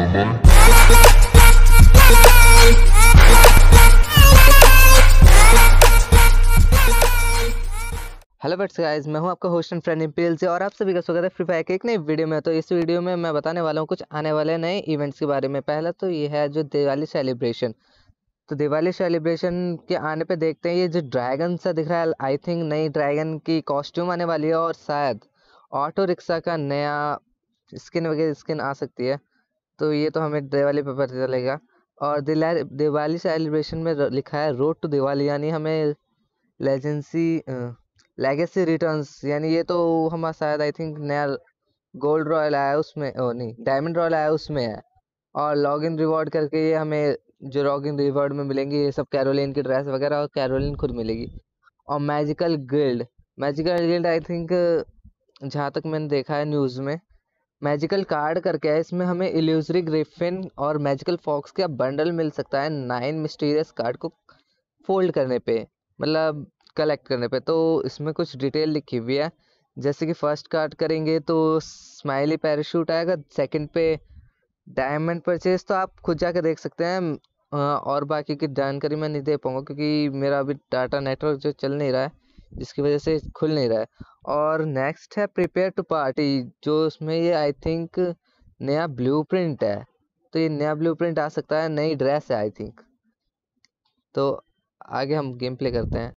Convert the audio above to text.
Hello buts guys, मैं हूं आपका होस्ट एंड फ्रेंड इम्पीरियल से और आप सभी का स्वागत है फ्री फायर के एक नई वीडियो में। तो इस वीडियो में मैं बताने वाला हूं कुछ आने वाले नए इवेंट्स के बारे में। पहला तो ये है जो दिवाली सेलिब्रेशन। तो दिवाली सेलिब्रेशन के आने पे देखते हैं, ये जो ड्रैगन सा दिख रहा है, आई थिंक नई ड्रैगन की कॉस्ट्यूम आने वाली है और शायद ऑटो रिक्शा का नया स्किन वगैरह स्किन आ सकती है। तो ये तो हमें दिवाली पे पता चलेगा। और दिवाली सेलिब्रेशन में लिखा है रोड टू दिवाली, यानी हमें लेजेंसी लेगेसी रिटर्न्स, यानी ये तो हमारा शायद आई थिंक नया गोल्ड रॉयल आया है उसमें, ओ नहीं डायमंड रॉयल आया है उसमें है। और लॉग इन रिवॉर्ड करके ये हमें जो लॉग इन रिवॉर्ड में मिलेंगे ये सब कैरोलिन की ड्रेस वगैरह, और कैरोलिन खुद मिलेगी। और मैजिकल गिल्ड आई थिंक, जहाँ तक मैंने देखा है न्यूज़ में, मैजिकल कार्ड करके है। इसमें हमें इल्यूजरी ग्रिफिन और मैजिकल फॉक्स का बंडल मिल सकता है 9 मिस्टीरियस कार्ड को फोल्ड करने पे, मतलब कलेक्ट करने पे। तो इसमें कुछ डिटेल लिखी हुई है, जैसे कि फर्स्ट कार्ड करेंगे तो स्माइली पैराशूट आएगा, सेकंड पे डायमंड परचेज, तो आप खुद जाकर देख सकते हैं। और बाकी की जानकारी मैं नहीं दे पाऊंगा क्योंकि मेरा अभी डाटा नेटवर्क जो चल नहीं रहा है, जिसकी वजह से खुल नहीं रहा है। और नेक्स्ट है प्रिपेयर टू पार्टी, जो उसमें ये आई थिंक नया ब्लूप्रिंट है। तो ये नया ब्लूप्रिंट आ सकता है, नई ड्रेस है आई थिंक। तो आगे हम गेम प्ले करते हैं।